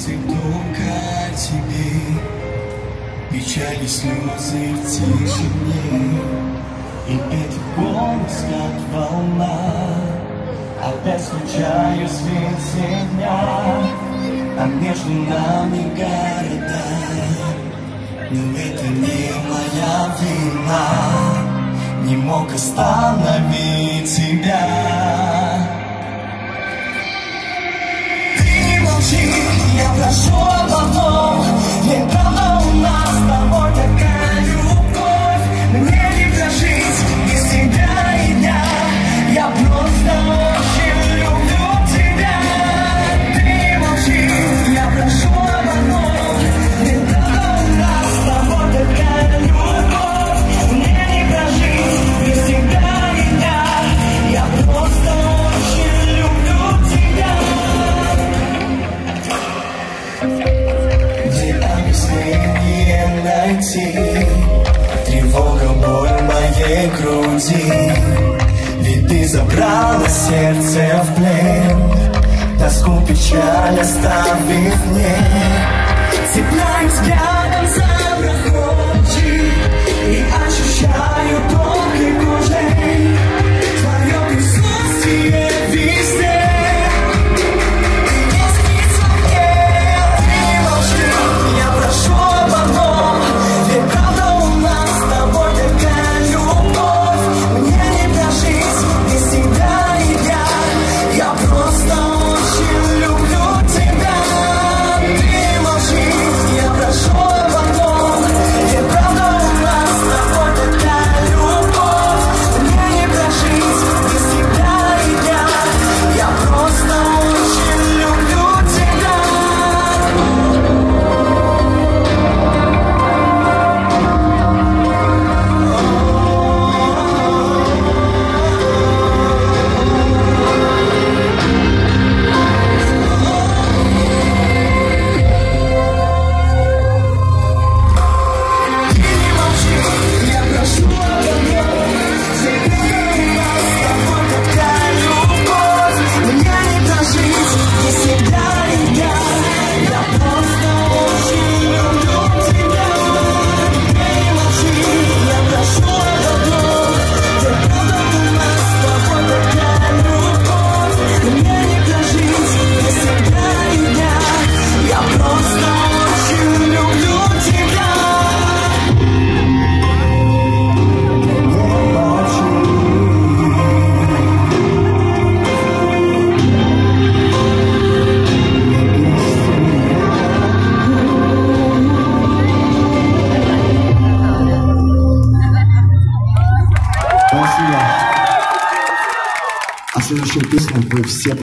мысль только о тебе, печали, слезы в тишине. И этот голос, как волна, опять включаю свет дня, а между нами города. Но это не моя вина, не мог остановить тебя. Я прошу об одном, ведь правда у нас с тобой такая любовь. Мне не прожить без тебя и дня, я просто очень люблю тебя. Ты молчи, я прошу об одном, ведь правда у нас с тобой такая любовь. Мне не прожить без тебя и дня, я просто очень люблю тебя. Где объяснение найти? Тревога, боль в моей груди. Ведь ты забрала сердце в плен, тоску, печаль оставив мне. Цепляюсь взглядом за прохожий и ощущаю тонкой кожей твое присутствие везде. А следующая песня вы все